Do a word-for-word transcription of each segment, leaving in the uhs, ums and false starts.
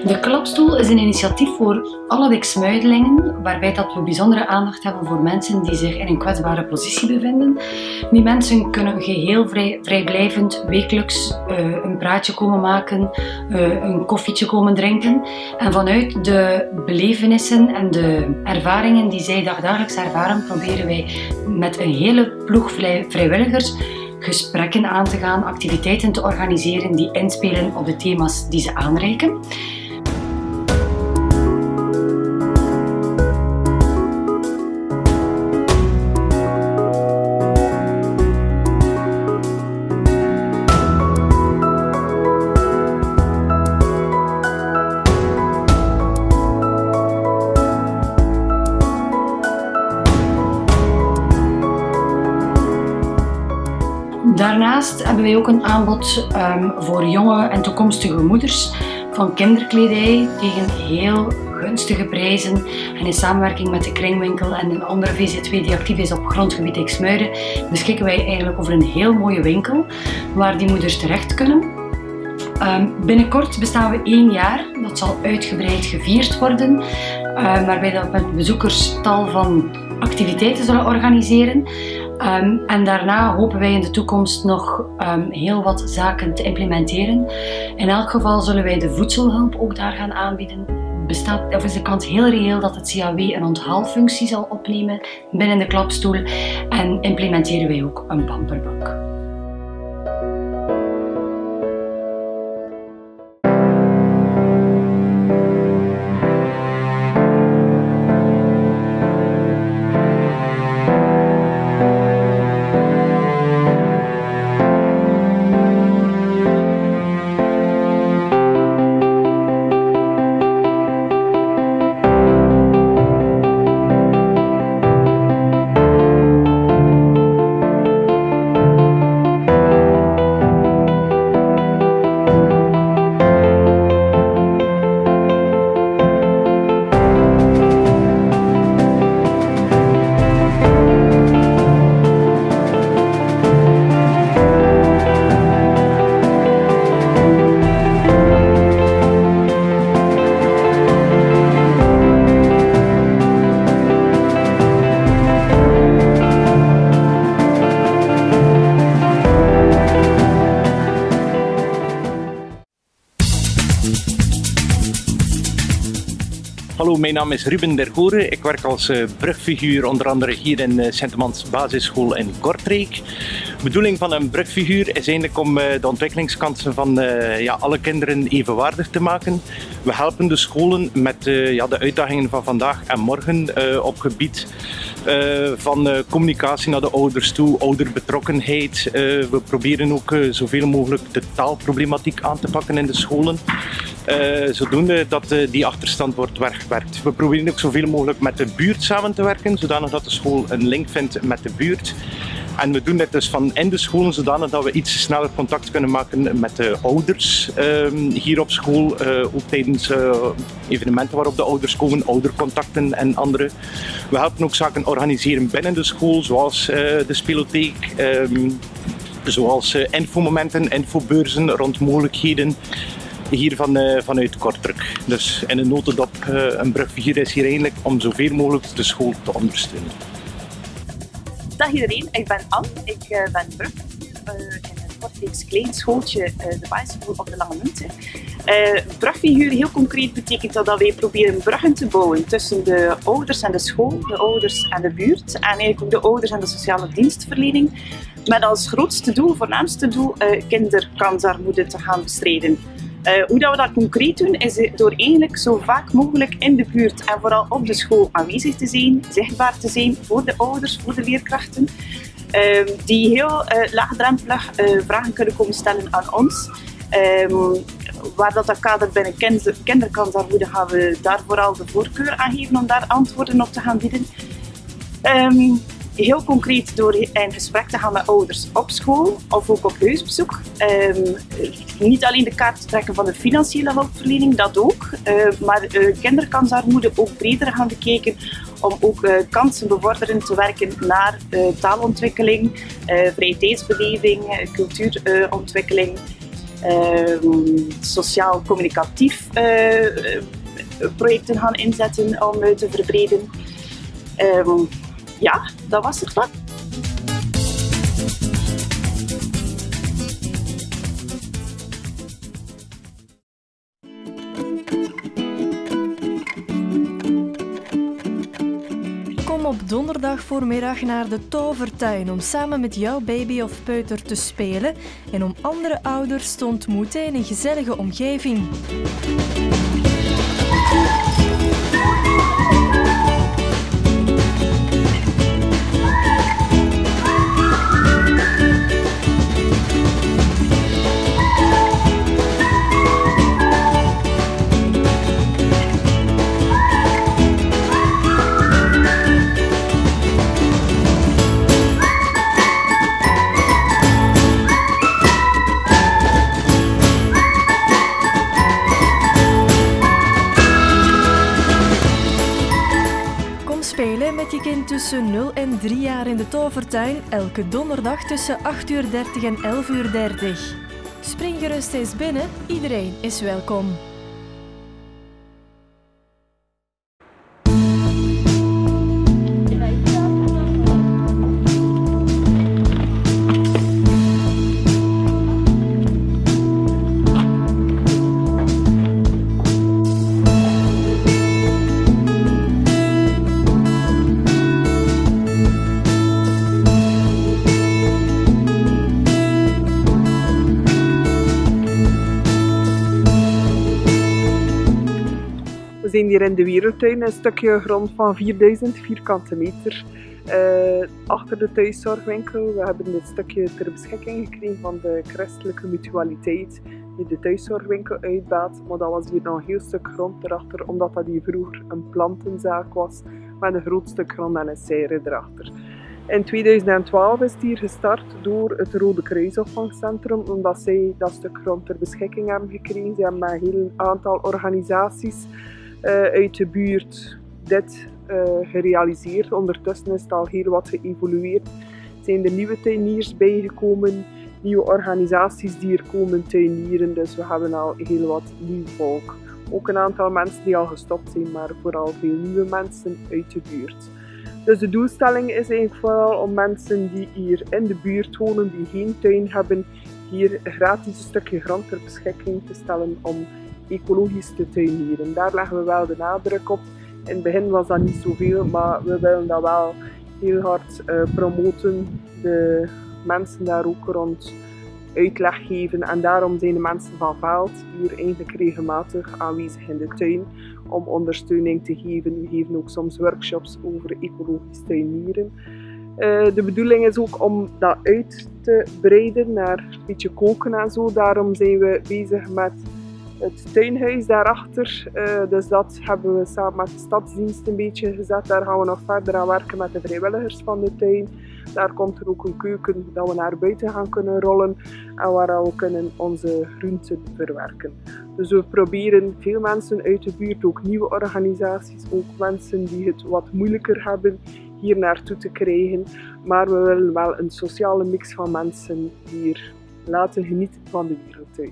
De Klapstoel is een initiatief voor alle Wixmuidelingen, waarbij dat we bijzondere aandacht hebben voor mensen die zich in een kwetsbare positie bevinden. Die mensen kunnen geheel vrij, vrijblijvend wekelijks uh, een praatje komen maken, uh, een koffietje komen drinken. En vanuit de belevenissen en de ervaringen die zij dagelijks ervaren, proberen wij met een hele ploeg vrijwilligers gesprekken aan te gaan, activiteiten te organiseren die inspelen op de thema's die ze aanreiken. Daarnaast hebben wij ook een aanbod um, voor jonge en toekomstige moeders van kinderkledij tegen heel gunstige prijzen. En in samenwerking met de Kringwinkel en een andere V Z W die actief is op grondgebied Xmuiden, beschikken wij eigenlijk over een heel mooie winkel waar die moeders terecht kunnen. Um, binnenkort bestaan we één jaar, dat zal uitgebreid gevierd worden, um, waarbij we met bezoekers tal van activiteiten zullen organiseren. Um, en daarna hopen wij in de toekomst nog um, heel wat zaken te implementeren. In elk geval zullen wij de voedselhulp ook daar gaan aanbieden. Bestaat, of is de kans heel reëel dat het C A W een onthaalfunctie zal opnemen binnen de Klapstoel. En implementeren wij ook een pamperbank. Hallo, mijn naam is Ruben Dergoren. Ik werk als uh, brugfiguur onder andere hier in uh, Sint-Amans Basisschool in Kortrijk. De bedoeling van een brugfiguur is eigenlijk om uh, de ontwikkelingskansen van uh, ja, alle kinderen evenwaardig te maken. We helpen de scholen met uh, ja, de uitdagingen van vandaag en morgen uh, op gebied uh, van uh, communicatie naar de ouders toe, ouderbetrokkenheid. Uh, we proberen ook uh, zoveel mogelijk de taalproblematiek aan te pakken in de scholen. Uh, zodoende dat uh, die achterstand wordt weggewerkt. We proberen ook zoveel mogelijk met de buurt samen te werken, zodanig dat de school een link vindt met de buurt. En we doen dit dus van in de scholen, zodanig dat we iets sneller contact kunnen maken met de ouders uh, hier op school. Uh, ook tijdens uh, evenementen waarop de ouders komen, oudercontacten en andere. We helpen ook zaken organiseren binnen de school, zoals uh, de spelotheek. Uh, zoals uh, infomomenten, infobeurzen rond mogelijkheden. Hier van, uh, vanuit Kortrijk. Dus in een notendop, uh, een brugfiguur is hier eigenlijk om zoveel mogelijk de school te ondersteunen. Dag iedereen, ik ben Anne. Ik uh, ben brugfiguur uh, in een Kortrijks klein schooltje, uh, de basisschool op de Lange Munte. Uh, brugfiguur, heel concreet, betekent dat, dat wij proberen bruggen te bouwen tussen de ouders en de school, de ouders en de buurt en eigenlijk ook de ouders en de sociale dienstverlening. Met als grootste doel, voornaamste doel, uh, kinderkansarmoede te gaan bestrijden. Uh, hoe dat we dat concreet doen, is door eigenlijk zo vaak mogelijk in de buurt en vooral op de school aanwezig te zijn, zichtbaar te zijn voor de ouders, voor de leerkrachten, uh, die heel uh, laagdrempelig uh, vragen kunnen komen stellen aan ons. Um, waar dat, dat kader binnen kinder, kinderkansarmoede gaan we daar vooral de voorkeur aan geven om daar antwoorden op te gaan bieden. Um, Heel concreet door in gesprek te gaan met ouders op school of ook op huisbezoek. Um, niet alleen de kaart te trekken van de financiële hulpverlening, dat ook. Uh, maar uh, kinderkansarmoede ook breder gaan bekijken om ook uh, kansen bevorderend te werken naar uh, taalontwikkeling, uh, vrije tijdsbeleving, uh, cultuurontwikkeling. uh, sociaal-communicatief uh, projecten gaan inzetten om uh, te verbreden. Um, ja, dat was het wat. Kom op donderdag voormiddag naar de Tovertuin om samen met jouw baby of peuter te spelen en om andere ouders te ontmoeten in een gezellige omgeving. Spelen met je kind tussen nul en drie jaar in de Tovertuin, elke donderdag tussen acht uur dertig en elf uur dertig. Spring gerust eens binnen, iedereen is welkom. We zijn hier in de Wereldtuin, een stukje grond van vierduizend vierkante meter uh, achter de thuiszorgwinkel. We hebben dit stukje ter beschikking gekregen van de christelijke mutualiteit die de thuiszorgwinkel uitbaat. Maar dat was hier nog een heel stuk grond erachter, omdat dat hier vroeger een plantenzaak was met een groot stuk grond en een serre erachter. In tweeduizend twaalf is het hier gestart door het Rode Kruisopvangcentrum, omdat zij dat stuk grond ter beschikking hebben gekregen. Ze hebben met een heel aantal organisaties Uh, uit de buurt dit uh, gerealiseerd. Ondertussen is het al heel wat geëvolueerd. Er zijn er nieuwe tuiniers bijgekomen, nieuwe organisaties die hier komen tuinieren, dus we hebben al heel wat nieuw volk. Ook een aantal mensen die al gestopt zijn, maar vooral veel nieuwe mensen uit de buurt. Dus de doelstelling is eigenlijk vooral om mensen die hier in de buurt wonen, die geen tuin hebben, hier gratis een stukje grond ter beschikking te stellen om ecologisch te tuinieren. Daar leggen we wel de nadruk op. In het begin was dat niet zoveel, maar we willen dat wel heel hard uh, promoten. De mensen daar ook rond uitleg geven en daarom zijn de mensen van Vaalt hier eigenlijk regelmatig aanwezig in de tuin om ondersteuning te geven. We geven ook soms workshops over ecologisch tuinieren. Uh, de bedoeling is ook om dat uit te breiden naar een beetje koken en zo. Daarom zijn we bezig met het tuinhuis daarachter, uh, dus dat hebben we samen met de stadsdienst een beetje gezet. Daar gaan we nog verder aan werken met de vrijwilligers van de tuin. Daar komt er ook een keuken dat we naar buiten gaan kunnen rollen en waar we kunnen onze groenten verwerken. Dus we proberen veel mensen uit de buurt, ook nieuwe organisaties, ook mensen die het wat moeilijker hebben, hier naartoe te krijgen. Maar we willen wel een sociale mix van mensen hier laten genieten van de Wereldtuin.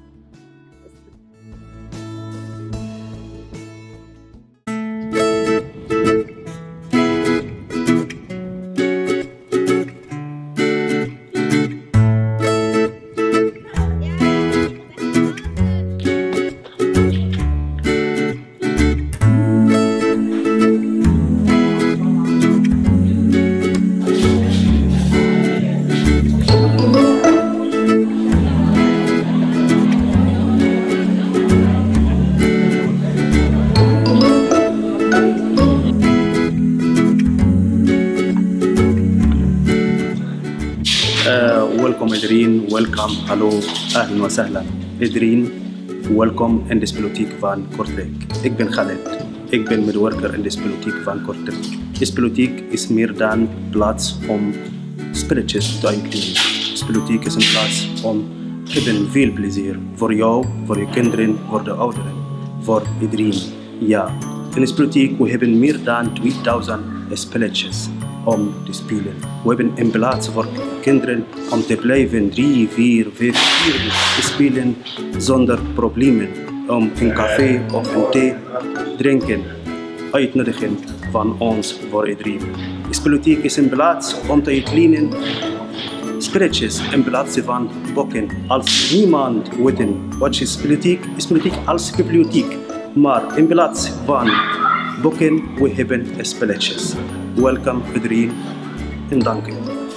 welcome Idreen, welcome, hallo, ahlan wa sahlan. Idreen, welcome in de spelothiek van Kortrijk. Ik ben Khaled, ik ben medewerker in de spelothiek van Kortrijk. De spelothiek is meer dan plaats om spelletjes te uitdelen. Spelothiek is een plaats om hebben veel plezier. Voor jou, voor je kinderen, voor de ouderen, voor iedereen. Ja, in de spelothiek we hebben meer dan tweeduizend spelletjes. om te spelen. We hebben in plaats voor kinderen om te blijven drie, vier, vijf uur spelen zonder problemen. Om een café of een thee drinken. Uitnodiging van ons voor iedereen. Spelletjie is in plaats om te lenen spelletjes in plaats van boeken. Als niemand weet wat is spelletjie, spelletjie als bibliotheek. Maar in plaats van boeken, we hebben spelletjes. Welkom iedereen en dank u.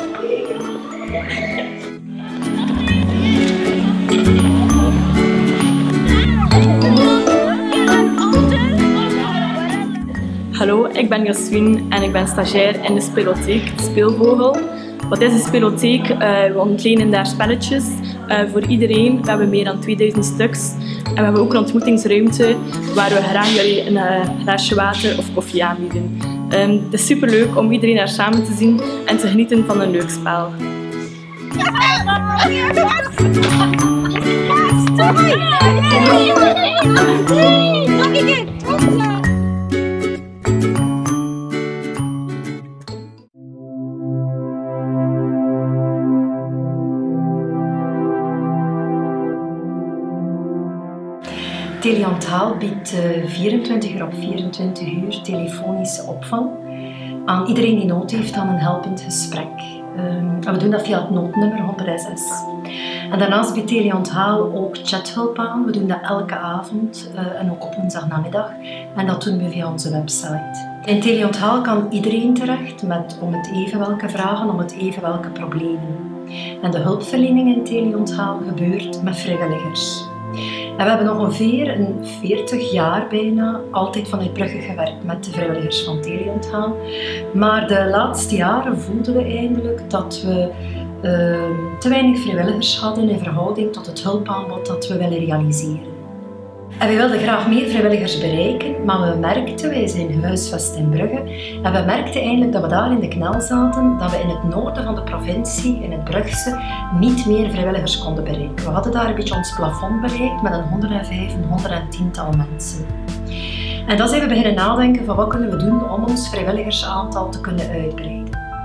Hallo, ik ben Jasmin en ik ben stagiair in de spelotheek Speelvogel. Wat is een spelotheek? Uh, we ontlenen daar spelletjes uh, voor iedereen. We hebben meer dan tweeduizend stuks. En we hebben ook een ontmoetingsruimte waar we graag jullie een uh, glaasje water of koffie aanbieden. Um, het is superleuk om iedereen daar samen te zien en te genieten van een leuk spel. Teleonthaal biedt vierentwintig uur op vierentwintig uur telefonische opvang aan iedereen die nood heeft aan een helpend gesprek. Um, en we doen dat via het noodnummer honderdzes. En daarnaast biedt Teleonthaal ook chathulp aan. We doen dat elke avond uh, en ook op woensdagnamiddag. En dat doen we via onze website. In Teleonthaal kan iedereen terecht met om het even welke vragen, om het even welke problemen. En de hulpverlening in Teleonthaal gebeurt met vrijwilligers. En we hebben ongeveer een veertig jaar bijna altijd vanuit Brugge gewerkt met de vrijwilligers van Teleonthaal. Maar de laatste jaren voelden we eindelijk dat we uh, te weinig vrijwilligers hadden in verhouding tot het hulpaanbod dat we willen realiseren. En we wilden graag meer vrijwilligers bereiken, maar we merkten, wij zijn gehuisvest in Brugge, en we merkten eindelijk dat we daar in de knel zaten, dat we in het noorden van de provincie, in het Brugse, niet meer vrijwilligers konden bereiken. We hadden daar een beetje ons plafond bereikt met een honderdvijf, een honderdtien-tal mensen. En dan zijn we beginnen nadenken van wat kunnen we doen om ons vrijwilligersaantal te kunnen uitbreiden.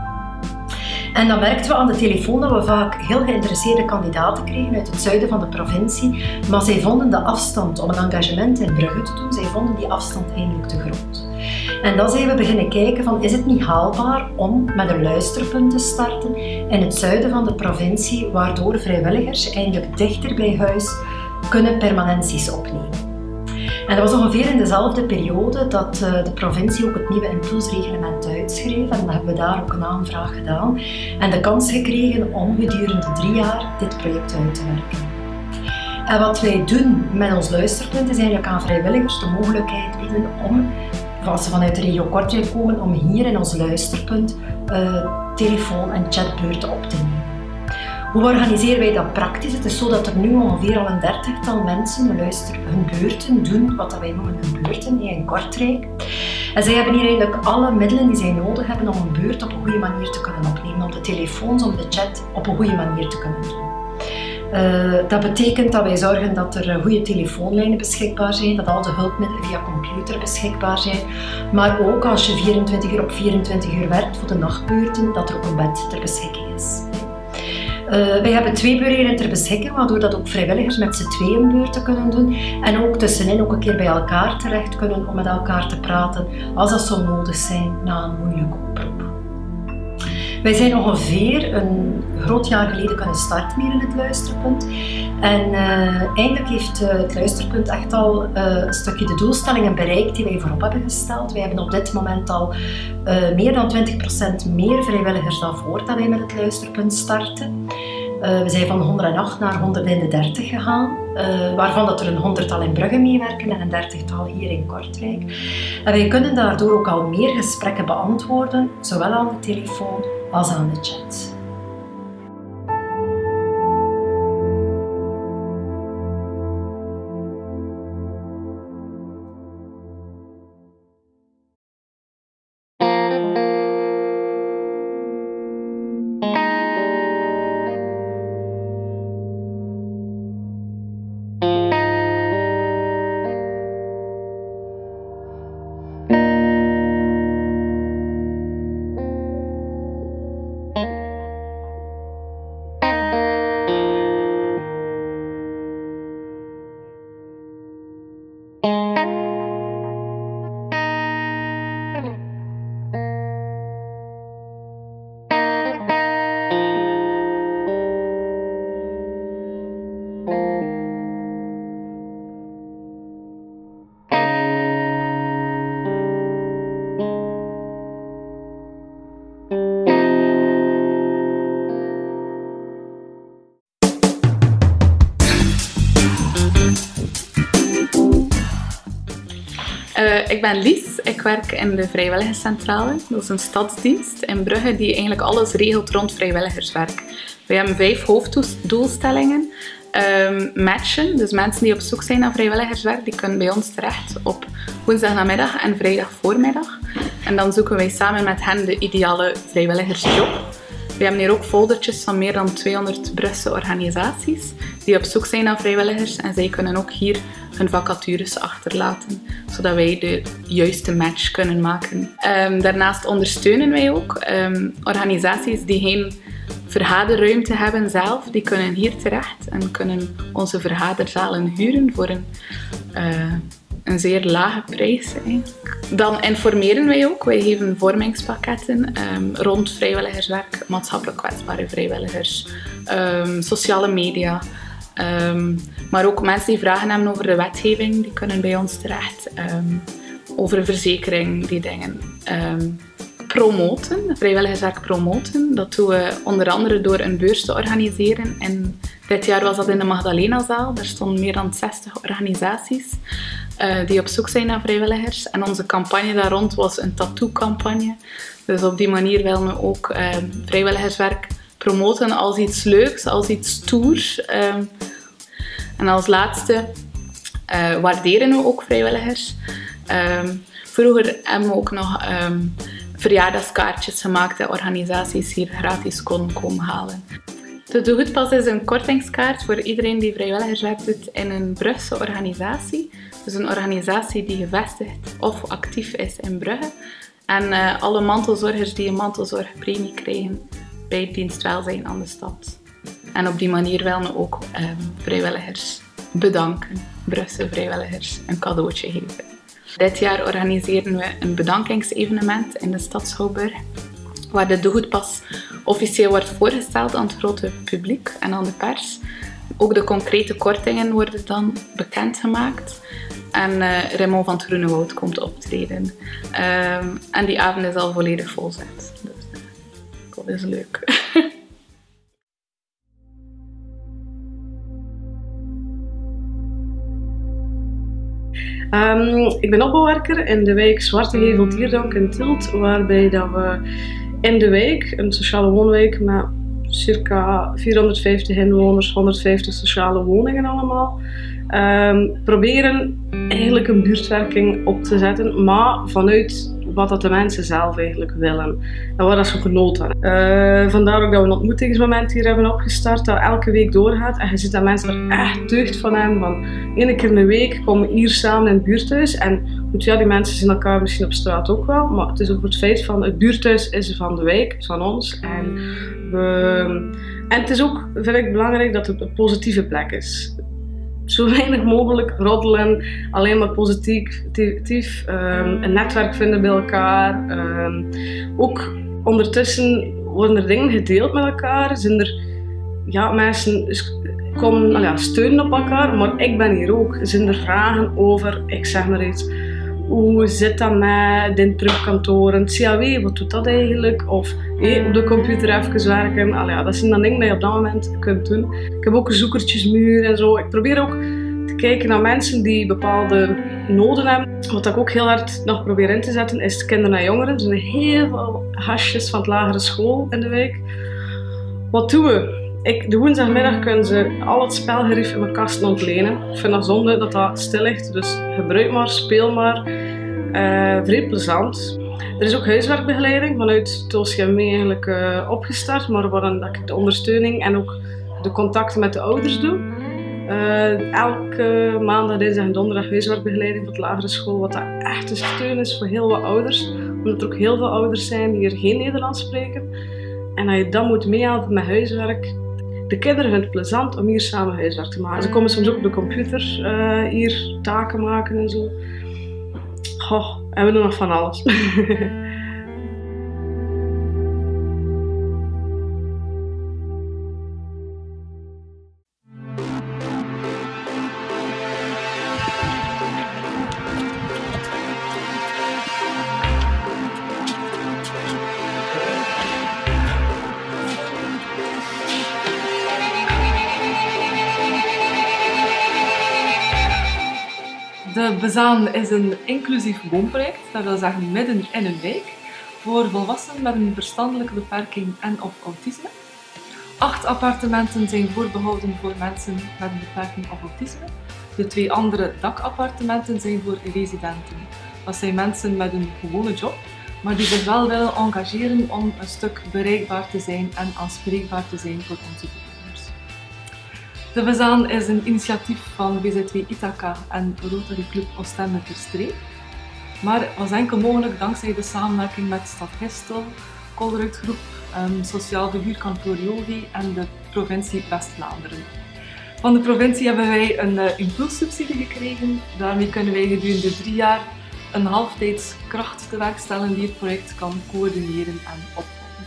En dan merkten we aan de telefoon dat we vaak heel geïnteresseerde kandidaten kregen uit het zuiden van de provincie, maar zij vonden de afstand om een engagement in Brugge te doen, zij vonden die afstand eigenlijk te groot. En dan zijn we beginnen kijken van, is het niet haalbaar om met een luisterpunt te starten in het zuiden van de provincie, waardoor vrijwilligers eigenlijk dichter bij huis kunnen permanenties opnemen. En dat was ongeveer in dezelfde periode dat de provincie ook het nieuwe impulsreglement uitschreef. En dan hebben we daar ook een aanvraag gedaan en de kans gekregen om gedurende drie jaar dit project uit te werken. En wat wij doen met ons luisterpunt is eigenlijk aan vrijwilligers de mogelijkheid bieden om, als ze vanuit de regio Kortrijk komen, om hier in ons luisterpunt uh, telefoon- en chatbeurten op te nemen. Hoe organiseren wij dat praktisch? Het is zo dat er nu ongeveer al een dertigtal mensen hun, luister, hun beurten doen, wat wij noemen hun beurten in Kortrijk. En zij hebben hier eigenlijk alle middelen die zij nodig hebben om een beurt op een goede manier te kunnen opnemen, om de telefoons, om de chat op een goede manier te kunnen doen. Uh, dat betekent dat wij zorgen dat er goede telefoonlijnen beschikbaar zijn, dat al de hulpmiddelen via computer beschikbaar zijn, maar ook als je vierentwintig uur op vierentwintig uur werkt voor de nachtbeurten, dat er ook een bed ter beschikking is. Uh, wij hebben twee beurten ter beschikking, waardoor dat ook vrijwilligers met z'n tweeën beurten kunnen doen en ook tussenin ook een keer bij elkaar terecht kunnen om met elkaar te praten als dat zou nodig zijn na een moeilijke oproep. Wij zijn ongeveer een groot jaar geleden kunnen starten hier in het luisterpunt. En uh, eindelijk heeft uh, het luisterpunt echt al uh, een stukje de doelstellingen bereikt die wij voorop hebben gesteld. Wij hebben op dit moment al uh, meer dan twintig procent meer vrijwilligers dan voordat wij met het luisterpunt starten. Uh, we zijn van honderdacht naar honderddertig gegaan, uh, waarvan dat er een honderdtal in Brugge meewerken en een dertigtal hier in Kortrijk. En wij kunnen daardoor ook al meer gesprekken beantwoorden, zowel aan de telefoon als aan de chat. Uh, ik ben Lies, ik werk in de Vrijwilligerscentrale. Dat is een stadsdienst in Brugge die eigenlijk alles regelt rond vrijwilligerswerk. We hebben vijf hoofddoelstellingen. Um, matchen, dus mensen die op zoek zijn naar vrijwilligerswerk, die kunnen bij ons terecht op woensdagnamiddag en vrijdag voormiddag. En dan zoeken wij samen met hen de ideale vrijwilligersjob. We hebben hier ook foldertjes van meer dan tweehonderd Brugse organisaties die op zoek zijn naar vrijwilligers en zij kunnen ook hier hun vacatures achterlaten, zodat wij de juiste match kunnen maken. Um, daarnaast ondersteunen wij ook um, organisaties die geen vergaderruimte hebben zelf, die kunnen hier terecht en kunnen onze vergaderzalen huren voor een, uh, een zeer lage prijs eigenlijk. Dan informeren wij ook. Wij geven vormingspakketten um, rond vrijwilligerswerk, maatschappelijk kwetsbare vrijwilligers, um, sociale media. Um, maar ook mensen die vragen hebben over de wetgeving, die kunnen bij ons terecht. Um, over een verzekering, die dingen. Um, promoten, vrijwilligerswerk promoten. Dat doen we onder andere door een beurs te organiseren. En dit jaar was dat in de Magdalenazaal. Daar stonden meer dan zestig organisaties uh, die op zoek zijn naar vrijwilligers. En onze campagne daar rond was een tattoo-campagne. Dus op die manier willen we ook uh, vrijwilligerswerk promoten als iets leuks, als iets stoers. Uh, en als laatste uh, waarderen we ook vrijwilligers. Uh, vroeger hebben we ook nog um, verjaardagskaartjes gemaakt dat organisaties hier gratis konden komen halen. De Doe Goed Pas is een kortingskaart voor iedereen die vrijwilligerswerk doet in een Brugse organisatie. Dus een organisatie die gevestigd of actief is in Brugge. En uh, alle mantelzorgers die een mantelzorgpremie krijgen bij het dienstwelzijn aan de stad. En op die manier willen we ook um, vrijwilligers bedanken, Brugse vrijwilligers, een cadeautje geven. Dit jaar organiseren we een bedankingsevenement in de stad Schouwburg, waar de Doe Goed Pas officieel wordt voorgesteld aan het grote publiek en aan de pers. Ook de concrete kortingen worden dan bekendgemaakt. En uh, Raymond van het Groenewoud komt optreden. Um, en die avond is al volledig volzet. Dus uh, dat is leuk. Um, ik ben opbouwwerker in de wijk Zwarte Gevel-Dierdank in Tielt, waarbij dat we in de wijk, een sociale woonwijk met circa vierhonderdvijftig inwoners, honderdvijftig sociale woningen allemaal, um, proberen eigenlijk een buurtwerking op te zetten, maar vanuit wat dat de mensen zelf eigenlijk willen en waar dat ze genoten. Uh, vandaar ook dat we een ontmoetingsmoment hier hebben opgestart dat elke week doorgaat en je ziet dat mensen er echt deugd van hebben. Van één keer in de week komen we hier samen in het buurthuis en goed, ja, die mensen zien elkaar misschien op straat ook wel, maar het is ook het feit van het buurthuis is van de wijk, is van ons en, we, en het is ook, vind ik, belangrijk dat het een positieve plek is. Zo weinig mogelijk roddelen, alleen maar positief, um, een netwerk vinden bij elkaar. Um, ook ondertussen worden er dingen gedeeld met elkaar, zijn er ja, mensen komen, nou ja, steunen op elkaar, maar ik ben hier ook. Zijn er vragen over, ik zeg maar iets, hoe zit dat met de drukkantoren, C A W, wat doet dat eigenlijk? Of hey, op de computer even werken. Allee, ja, dat zijn dan dingen die je op dat moment kunt doen. Ik heb ook een zoekertjesmuur en zo. Ik probeer ook te kijken naar mensen die bepaalde noden hebben. Wat ik ook heel hard nog probeer in te zetten is kinderen en jongeren. Er zijn heel veel hasjes van het lagere school in de wijk. Wat doen we? Ik, de woensdagmiddag kunnen ze al het spelgerief in mijn kasten ontlenen. Ik vind dat zonde dat dat stil ligt, dus gebruik maar, speel maar. Uh, vrij plezant. Er is ook huiswerkbegeleiding vanuit Toosjemee eigenlijk uh, opgestart, maar waarin dat ik de ondersteuning en ook de contacten met de ouders doe. Uh, elke maandag, dinsdag en donderdag huiswerkbegeleiding voor de lagere school, wat dat echt een steun is voor heel wat ouders. Omdat er ook heel veel ouders zijn die hier geen Nederlands spreken. En als je dan moet meehelpen met huiswerk, de kinderen vinden het plezant om hier samen huiswerk te maken. Ze komen soms ook op de computer uh, hier taken maken en zo. Goh, en we doen nog van alles. De Bezaan is een inclusief woonproject, dat wil zeggen midden in een wijk, voor volwassenen met een verstandelijke beperking en of autisme. Acht appartementen zijn voorbehouden voor mensen met een beperking of autisme. De twee andere dakappartementen zijn voor residenten. Dat zijn mensen met een gewone job, maar die zich wel willen engageren om een stuk bereikbaar te zijn en aanspreekbaar te zijn voor onze bewoners. De Bezaan is een initiatief van B Z W Ithaca en Rotary Club Oostende ter Streek, maar was enkel mogelijk dankzij de samenwerking met Stad Gistel, Colruyt Groep, um, Sociaal Verhuurkantoor Jovi en de provincie West-Vlaanderen. Van de provincie hebben wij een uh, impulssubsidie gekregen. Daarmee kunnen wij gedurende drie jaar een halftijds kracht te werk stellen die het project kan coördineren en opvolgen.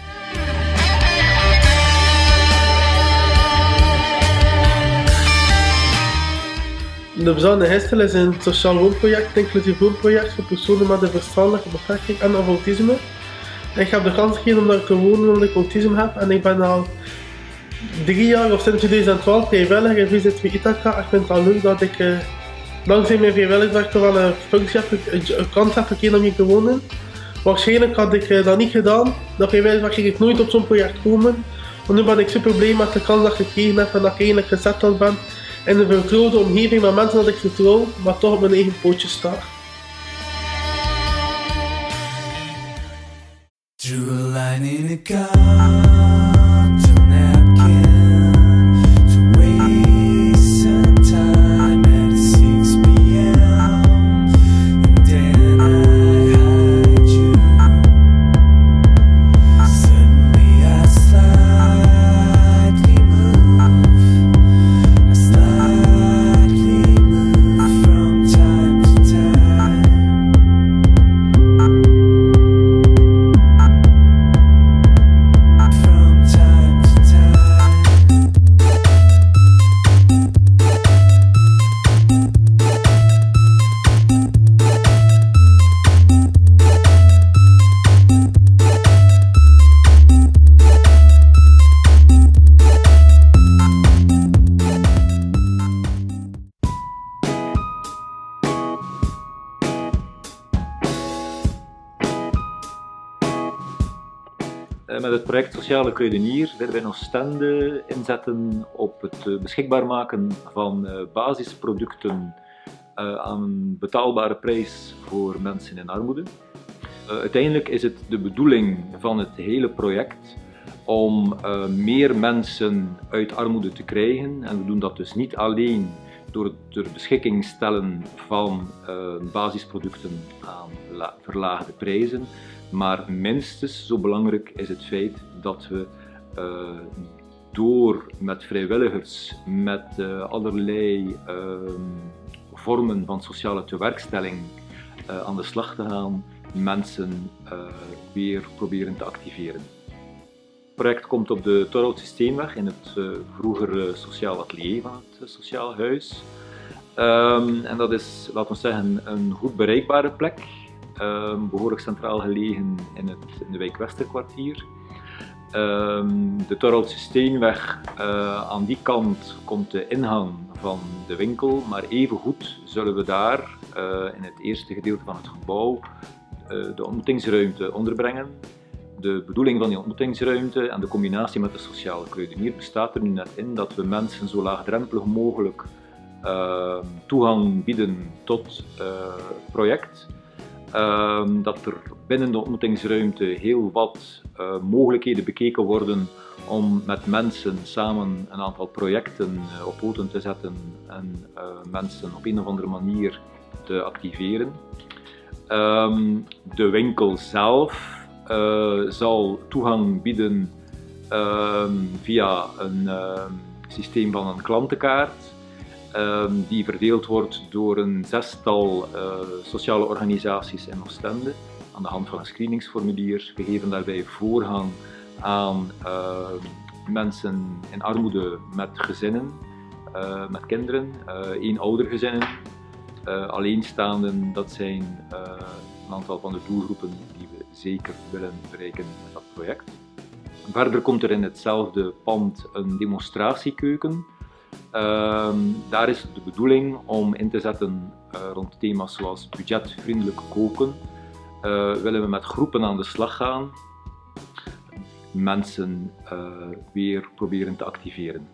De Bezaan in Gistel is een sociaal woonproject, een inclusief woonproject voor personen met een verstandelijke beperking en of autisme. Ik heb de kans gekregen om daar te wonen omdat ik autisme heb en ik ben al drie jaar of sinds tweeduizend twaalf vrijwilliger in B Z W Ithaca. Ik vind het al leuk dat ik uh, dankzij mijn vrijwilligerswerk toch wel een functie heb, een kans heb gekregen om hier te wonen. Waarschijnlijk had ik uh, dat niet gedaan, dat vrijwilligerswerk ging ik nooit op zo'n project komen. Maar nu ben ik super blij met de kans dat ik gekregen heb en dat ik eigenlijk gezetteld ben in een vertrouwde omgeving met mensen dat ik vertrouw, maar toch op mijn eigen pootjes sta. Drew a line in a contour napkin to waste some time at six p m and then I hide you. Suddenly I slightly move, I slightly move from time to time. Met het project Sociale Kruidenier willen wij in Oostende inzetten op het beschikbaar maken van basisproducten aan een betaalbare prijs voor mensen in armoede. Uiteindelijk is het de bedoeling van het hele project om meer mensen uit armoede te krijgen. En we doen dat dus niet alleen door het ter beschikking stellen van basisproducten aan verlaagde prijzen, maar minstens zo belangrijk is het feit dat we uh, door met vrijwilligers, met uh, allerlei uh, vormen van sociale tewerkstelling uh, aan de slag te gaan, mensen uh, weer proberen te activeren. Het project komt op de Torhoutse Steenweg in het uh, vroegere sociaal atelier van het uh, Sociaal Huis. Um, en dat is, laten we zeggen, een goed bereikbare plek. Um, behoorlijk centraal gelegen in, het, in de wijk Westerkwartier. Um, de Torhoutse Steenweg, uh, aan die kant komt de ingang van de winkel, maar evengoed zullen we daar uh, in het eerste gedeelte van het gebouw uh, de ontmoetingsruimte onderbrengen. De bedoeling van die ontmoetingsruimte en de combinatie met de sociale kruidenier bestaat er nu net in dat we mensen zo laagdrempelig mogelijk uh, toegang bieden tot uh, het project. Uh, dat er binnen de ontmoetingsruimte heel wat uh, mogelijkheden bekeken worden om met mensen samen een aantal projecten uh, op poten te zetten en uh, mensen op een of andere manier te activeren. Um, de winkel zelf uh, zal toegang bieden uh, via een uh, systeem van een klantenkaart. Um, die verdeeld wordt door een zestal uh, sociale organisaties in Oostende aan de hand van een screeningsformulier. We geven daarbij voorrang aan uh, mensen in armoede met gezinnen, uh, met kinderen, uh, eenoudergezinnen, uh, alleenstaanden. Dat zijn uh, een aantal van de doelgroepen die we zeker willen bereiken met dat project. Verder komt er in hetzelfde pand een demonstratiekeuken. Um, daar is de bedoeling om in te zetten uh, rond thema's zoals budgetvriendelijk koken. Uh, willen we met groepen aan de slag gaan, mensen uh, weer proberen te activeren.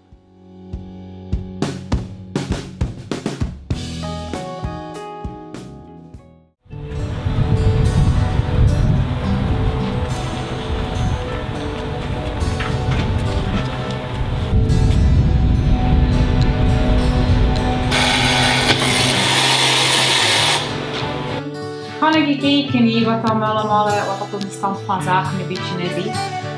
Ga ik kijken hier wat dan allemaal, wat dat de stand van zaken een beetje is.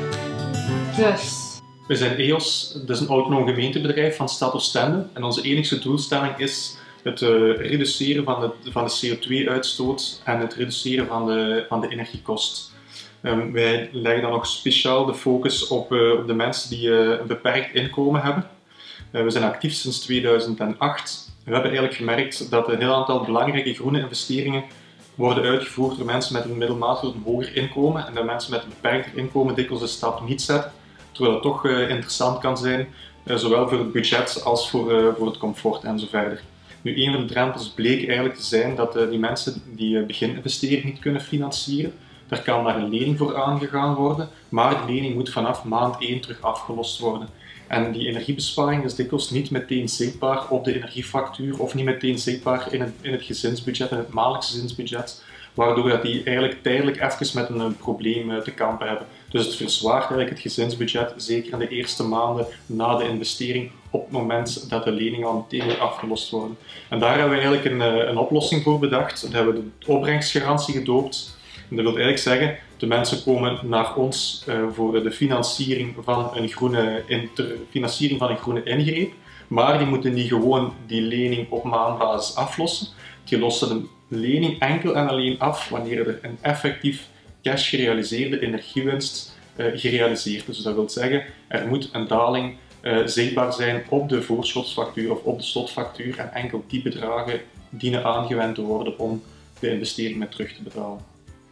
Dus. We zijn E O S, dat is een autonoom gemeentebedrijf van Stad Oostende. En onze enige doelstelling is het uh, reduceren van de, van de C O twee uitstoot en het reduceren van de, van de energiekost. Um, wij leggen dan nog speciaal de focus op, uh, op de mensen die uh, een beperkt inkomen hebben. Uh, we zijn actief sinds tweeduizend acht. We hebben eigenlijk gemerkt dat een heel aantal belangrijke groene investeringen worden uitgevoerd door mensen met een middelmatig tot een hoger inkomen en dat mensen met een beperkter inkomen dikwijls de stap niet zetten, terwijl het toch uh, interessant kan zijn, uh, zowel voor het budget als voor, uh, voor het comfort en zo verder. Nu, een van de drempels bleek eigenlijk te zijn dat uh, die mensen die uh, begininvestering niet kunnen financieren. Daar kan daar een lening voor aangegaan worden, maar die lening moet vanaf maand één terug afgelost worden. En die energiebesparing is dikwijls niet meteen zichtbaar op de energiefactuur of niet meteen zichtbaar in het, in het gezinsbudget, in het maandelijkse gezinsbudget, waardoor dat die eigenlijk tijdelijk even met een, een probleem te kampen hebben. Dus het verzwaart eigenlijk het gezinsbudget, zeker in de eerste maanden na de investering, op het moment dat de lening al meteen moet afgelost worden. En daar hebben we eigenlijk een, een oplossing voor bedacht. Dat hebben we de opbrengstgarantie gedoopt. En dat wil eigenlijk zeggen, de mensen komen naar ons uh, voor de financiering van, een groene inter, financiering van een groene ingreep, maar die moeten niet gewoon die lening op maandbasis aflossen. Die lossen de lening enkel en alleen af wanneer er een effectief cash gerealiseerde energiewinst uh, gerealiseerd is. Dus dat wil zeggen, er moet een daling uh, zichtbaar zijn op de voorschotfactuur of op de slotfactuur en enkel die bedragen dienen aangewend te worden om de investering met terug te betalen.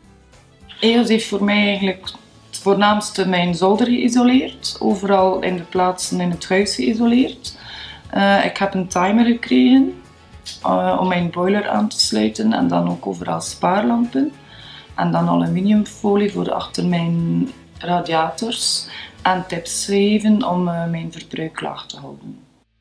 E O S heeft voor mij eigenlijk het voornaamste mijn zolder geïsoleerd, overal in de plaatsen in het huis geïsoleerd. Uh, ik heb een timer gekregen uh, om mijn boiler aan te sluiten en dan ook overal spaarlampen. En dan aluminiumfolie voor achter mijn radiators en tips geven om uh, mijn verbruik laag te houden.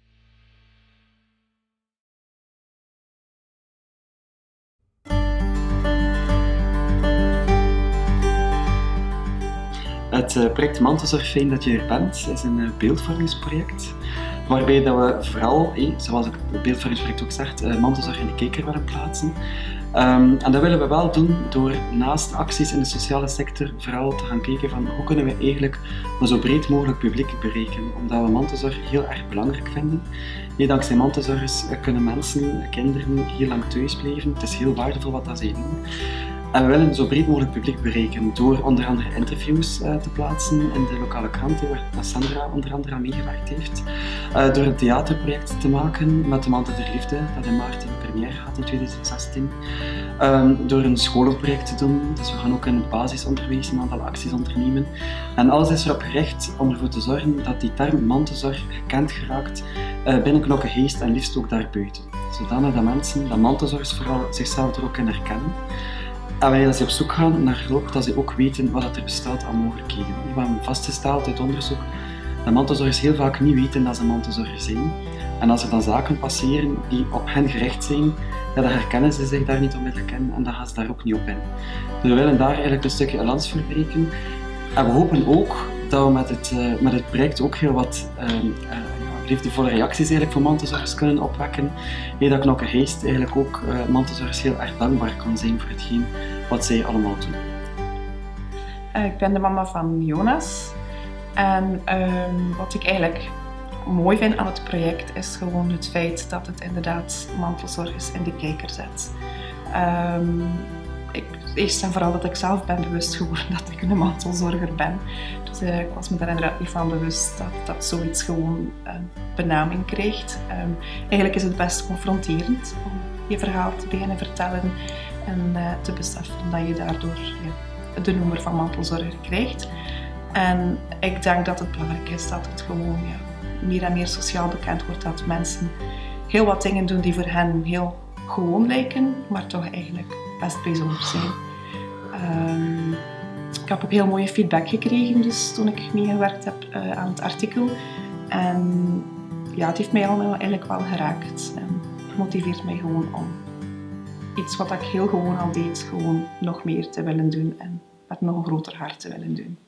Het project Mantelzorg Fijn dat je er bent is een beeldvormingsproject waarbij dat we vooral, zoals het beeldvormingsproject ook zegt, mantelzorg in de kijker willen plaatsen. Um, en dat willen we wel doen door naast acties in de sociale sector vooral te gaan kijken van hoe kunnen we eigenlijk een zo breed mogelijk publiek bereiken, omdat we mantelzorg heel erg belangrijk vinden. Nee, dankzij mantelzorgers kunnen mensen, kinderen heel lang thuis blijven. Het is heel waardevol wat dat zij doen. En we willen een zo breed mogelijk publiek bereiken door onder andere interviews uh, te plaatsen in de lokale kranten, waar Sandra onder andere aan meegewerkt heeft. Uh, door een theaterproject te maken met de Mantel der Liefde, dat in maart in première gaat in tweeduizend zestien. Um, door een scholenproject te doen, dus we gaan ook in het basisonderwijs een aantal acties ondernemen. En alles is erop gericht om ervoor te zorgen dat die term mantelzorg gekend geraakt uh, binnen Knokke-Heest en liefst ook daarbuiten. Zodanig dat mensen, dat mantelzorgers vooral zichzelf er ook in herkennen. En wanneer ze op zoek gaan naar hulp, dat ze ook weten wat er bestaat aan mogelijkheden. We hebben vastgesteld uit onderzoek dat mantelzorgers heel vaak niet weten dat ze mantelzorger zijn. En als er dan zaken passeren die op hen gericht zijn, ja, dan herkennen ze zich daar niet onmiddellijk in en dan gaan ze daar ook niet op in. Dus we willen daar eigenlijk een stukje een lans voor breken. En we hopen ook dat we met het, uh, met het project ook heel wat uh, uh, liefdevolle reacties eigenlijk voor mantelzorgers kunnen opwekken. Nee, dat Knokke-Heest eigenlijk ook uh, mantelzorgers heel erg dankbaar kan zijn voor hetgeen wat zij allemaal doen. Uh, ik ben de mama van Jonas. En um, wat ik eigenlijk mooi vind aan het project is gewoon het feit dat het inderdaad mantelzorgers in de kijker zet. Um, ik, eerst en vooral dat ik zelf ben bewust geworden dat ik een mantelzorger ben. Dus uh, ik was me daar inderdaad niet van bewust dat, dat zoiets gewoon een benaming krijgt. Um, eigenlijk is het best confronterend om je verhaal te beginnen vertellen en uh, te beseffen dat je daardoor ja, de noemer van mantelzorger krijgt. En ik denk dat het belangrijk is dat het gewoon ja, meer en meer sociaal bekend wordt dat mensen heel wat dingen doen die voor hen heel gewoon lijken, maar toch eigenlijk best bijzonder zijn. Um, ik heb ook heel mooie feedback gekregen dus toen ik meegewerkt heb uh, aan het artikel. En ja, het heeft mij allemaal eigenlijk wel geraakt en motiveert mij gewoon om iets wat ik heel gewoon al deed, gewoon nog meer te willen doen en met nog een groter hart te willen doen.